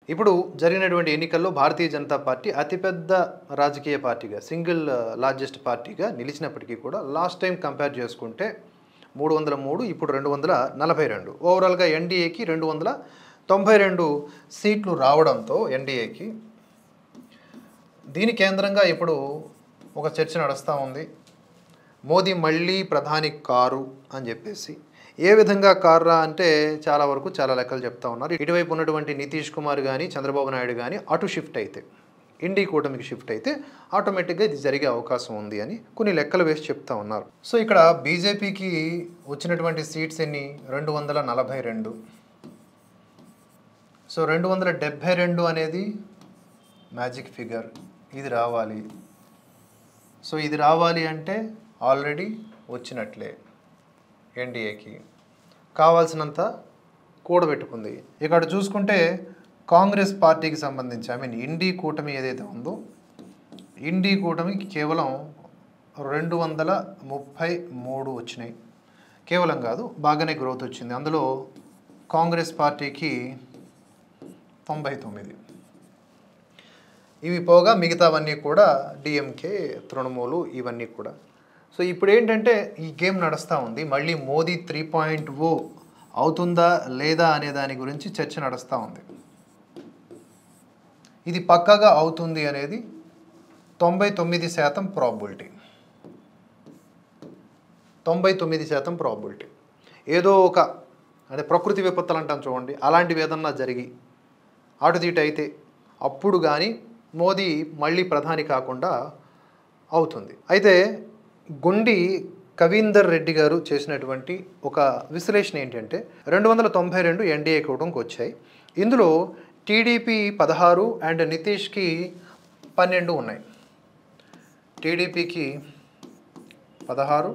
ఇప్పుడు జరిగినటువంటి ఎన్నికల్లో భారతీయ జనతా పార్టీ అతిపెద్ద రాజకీయ పార్టీగా సింగిల్ లార్జెస్ట్ పార్టీగా నిలిచినప్పటికీ కూడా లాస్ట్ టైం కంపేర్ చేసుకుంటే 303 ఇప్పుడు 242 ఓవరాల్గా ఎన్డీఏకి 292 సీట్లు రావడంతో ఎన్డీఏకి దీని కేంద్రంగా ఇప్పుడు ఒక చర్చ నడుస్తూ ఉంది. మోదీ మళ్ళీ ప్రధాని కారు అని చెప్పేసి ఏ విధంగా కార్రా అంటే చాలా వరకు చాలా లెక్కలు చెప్తా ఉన్నారు. ఇటువైపు ఉన్నటువంటి నితీష్ కుమార్ కానీ చంద్రబాబు నాయుడు కానీ అటు షిఫ్ట్ అయితే ఇండి కూటమికి షిఫ్ట్ అయితే ఆటోమేటిక్గా ఇది జరిగే అవకాశం ఉంది అని కొన్ని లెక్కలు వేసి చెప్తా ఉన్నారు. సో ఇక్కడ బీజేపీకి వచ్చినటువంటి సీట్స్ ఎన్ని 242. సో 272 అనేది మ్యాజిక్ ఫిగర్, ఇది రావాలి. సో ఇది రావాలి అంటే ఆల్రెడీ వచ్చినట్లే ఎన్డీఏకి కావాల్సినంత కూడబెట్టుకుంది. ఇక్కడ చూసుకుంటే కాంగ్రెస్ పార్టీకి సంబంధించి ఇండి కూటమి ఏదైతే ఉందో ఇండి కూటమికి కేవలం 233 వచ్చినాయి. కేవలం కాదు, బాగానే గ్రోత్ వచ్చింది. అందులో కాంగ్రెస్ పార్టీకి 99. ఇవి పోగా మిగతావన్నీ కూడా డిఎంకే, తృణమూలు ఇవన్నీ కూడా. సో ఇప్పుడు ఏంటంటే ఈ గేమ్ నడుస్తూ ఉంది. మళ్ళీ మోదీ 3.0 అవుతుందా లేదా అనే దాని గురించి చర్చ నడుస్తూ ఉంది. ఇది పక్కాగా అవుతుంది అనేది 99% ప్రాబబిలిటీ. 99% ప్రాబబిలిటీ. ఏదో ఒక అంటే ప్రకృతి విపత్తులు అంటాం చూడండి, అలాంటివి ఏదన్నా జరిగి అటుదిటు అయితే అప్పుడు కానీ మోదీ మళ్ళీ ప్రధాని కాకుండా అవుతుంది. అయితే గుండి కవీందర్ రెడ్డి గారు చేసినటువంటి ఒక విశ్లేషణ ఏంటంటే 292 ఎన్డీఏ కూటమికి వచ్చాయి. ఇందులో టీడీపీ 16 అండ్ నితీష్కి 12 ఉన్నాయి. టీడీపీకి 16,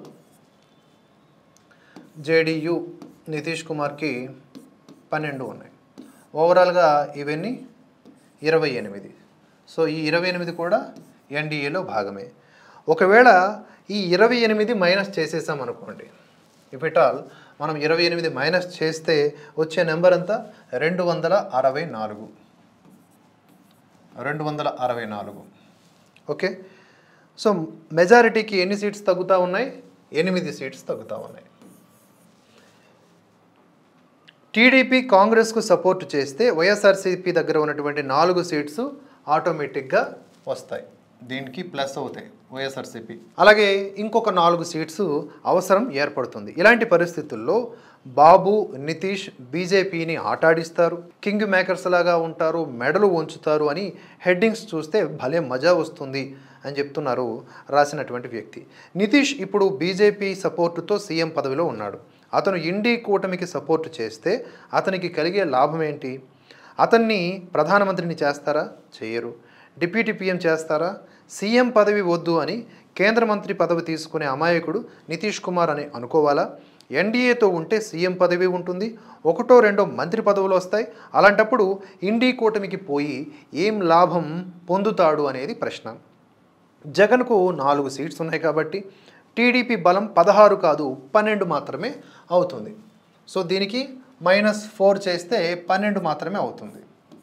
జేడీయూ నితీష్ కుమార్కి 12 ఉన్నాయి. ఓవరాల్గా ఇవన్నీ 28. సో ఈ 28 కూడా ఎన్డీఏలో భాగమే. ఒకవేళ ఈ 28 మైనస్ చేసేసాం అనుకోండి, ఇఫ్ ఇట్ ఆల్ మనం 28 మైనస్ చేస్తే వచ్చే నెంబర్ అంతా 264. 264. ఓకే. సో మెజారిటీకి ఎన్ని సీట్స్ తగ్గుతూ ఉన్నాయి? 8 సీట్స్ తగ్గుతూ ఉన్నాయి. టీడీపీ కాంగ్రెస్కు సపోర్ట్ చేస్తే వైఎస్ఆర్సీపీ దగ్గర ఉన్నటువంటి 4 సీట్స్ ఆటోమేటిక్గా వస్తాయి, దీనికి ప్లస్ అవుతాయి వైఎస్ఆర్సీపీ. అలాగే ఇంకొక 4 సీట్స్ అవసరం ఏర్పడుతుంది. ఇలాంటి పరిస్థితుల్లో బాబు, నితీష్ బీజేపీని ఆటాడిస్తారు, కింగ్ మేకర్స్ లాగా ఉంటారు, మెడలు వంచుతారు అని హెడ్డింగ్స్ చూస్తే భలే మజా వస్తుంది అని చెప్తున్నారు రాసినటువంటి వ్యక్తి. నితీష్ ఇప్పుడు బీజేపీ సపోర్టుతో సీఎం పదవిలో ఉన్నాడు. అతను ఇండి కూటమికి సపోర్టు చేస్తే అతనికి కలిగే లాభం ఏంటి? అతన్ని ప్రధానమంత్రిని చేస్తారా? చేయరు. డిప్యూటీ పీఎం చేస్తారా? సీఎం పదవి వద్దు అని కేంద్ర మంత్రి పదవి తీసుకునే అమాయకుడు నితీష్ కుమార్ అని అనుకోవాలా? ఎన్డీఏతో ఉంటే సీఎం పదవి ఉంటుంది, 1-2 మంత్రి పదవులు వస్తాయి. అలాంటప్పుడు ఇండి కూటమికి పోయి ఏం లాభం పొందుతాడు అనేది ప్రశ్న. జగన్కు 4 సీట్స్ ఉన్నాయి కాబట్టి టీడీపీ బలం 16 కాదు 12 మాత్రమే అవుతుంది. సో దీనికి -4 చేస్తే 12 మాత్రమే అవుతుంది,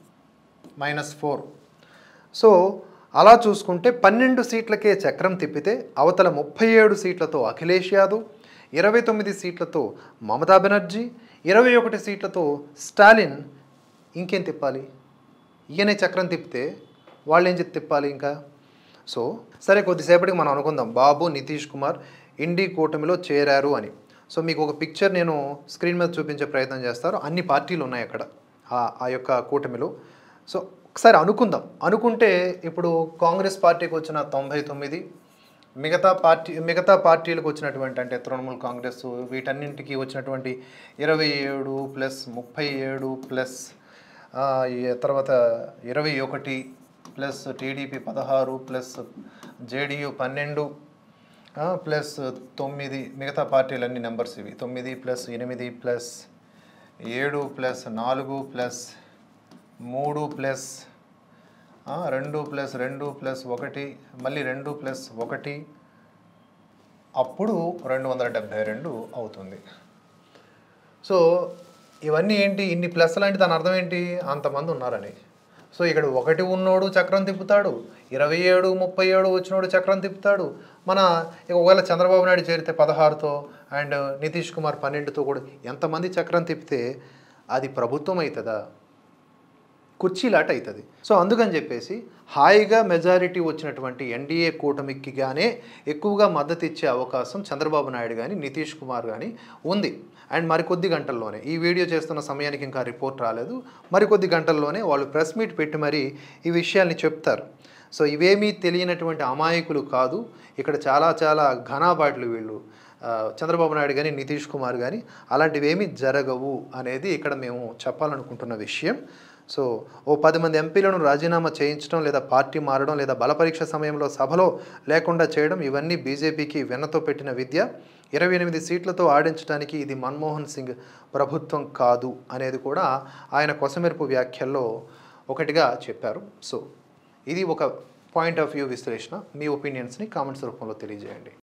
-4. సో అలా చూసుకుంటే 12 సీట్లకే చక్రం తిప్పితే అవతల 37 సీట్లతో అఖిలేష్ యాదవ్, 29 సీట్లతో మమతా బెనర్జీ, 21 సీట్లతో స్టాలిన్. ఇంకేం తిప్పాలి? ఈయనే చక్రం తిప్పితే వాళ్ళు ఏం తిప్పాలి ఇంకా? సో సరే, కొద్దిసేపటికి మనం అనుకుందాం బాబు, నితీష్ కుమార్ ఇండి కూటమిలో చేరారు అని. సో మీకు ఒక పిక్చర్ నేను స్క్రీన్ మీద చూపించే ప్రయత్నం చేస్తారు. అన్ని పార్టీలు ఉన్నాయి అక్కడ ఆ యొక్క కూటమిలో. సో ఒకసారి అనుకుంటే ఇప్పుడు కాంగ్రెస్ పార్టీకి వచ్చిన 99, మిగతా పార్టీలకు వచ్చినటువంటి అంటే తృణమూల్ కాంగ్రెస్ వీటన్నింటికి వచ్చినటువంటి 27 ప్లస్ 37 ప్లస్ తర్వాత 21 plus TDP 16 plus JDU 12 plus 9 మిగతా పార్టీలన్నీ నెంబర్స్ ఇవి 9 plus 8 plus 7 plus 4 plus 3 plus 2 plus 2 plus 1 మళ్ళీ 2 ప్లస్ 1 అప్పుడు 272 అవుతుంది. సో ఇవన్నీ ఏంటి? ఇన్ని ప్లస్ లాంటి దాని అర్థం ఏంటి? అంతమంది ఉన్నారని. సో ఇక్కడ 1 ఉన్నోడు చక్రం తిప్పుతాడు, 27, 37 వచ్చినోడు చక్రం తిప్పుతాడు. మన ఒకవేళ చంద్రబాబు నాయుడు చేరితే 16తో అండ్ నితీష్ కుమార్ 12తో కూడా ఎంతమంది చక్రం తిప్పితే అది ప్రభుత్వం అవుతుందా? కుర్చీలాట అవుతుంది. సో అందుకని చెప్పేసి హాయిగా మెజారిటీ వచ్చినటువంటి ఎన్డీఏ కూటమికిగానే ఎక్కువగా మద్దతు ఇచ్చే అవకాశం చంద్రబాబు నాయుడు కానీ నితీష్ కుమార్ కానీ ఉంది. అండ్ మరికొద్ది గంటల్లోనే, ఈ వీడియో చేస్తున్న సమయానికి ఇంకా రిపోర్ట్ రాలేదు, మరికొద్ది గంటల్లోనే వాళ్ళు ప్రెస్ మీట్ పెట్టి మరి ఈ విషయాల్ని చెప్తారు. సో ఇవేమీ తెలియనటువంటి అమాయకులు కాదు, ఇక్కడ చాలా చాలా ఘనాబాట్లు వీళ్ళు. చంద్రబాబు నాయుడు కానీ నితీష్ కుమార్ కానీ అలాంటివి ఏమీ జరగవు అనేది ఇక్కడ మేము చెప్పాలనుకుంటున్న విషయం. సో ఓ 10 మంది ఎంపీలను రాజీనామా చేయించడం, లేదా పార్టీ మారడం, లేదా బలపరీక్ష సమయంలో సభలో లేకుండా చేయడం, ఇవన్నీ బీజేపీకి వెన్నతో పెట్టిన విద్య. 28 సీట్లతో ఆడించడానికి ఇది మన్మోహన్ సింగ్ ప్రభుత్వం కాదు అనేది కూడా ఆయన కొసమెరుపు వ్యాఖ్యల్లో ఒకటిగా చెప్పారు. సో ఇది ఒక పాయింట్ ఆఫ్ వ్యూ విశ్లేషణ. మీ ఒపీనియన్స్ని కామెంట్స్ రూపంలో తెలియజేయండి.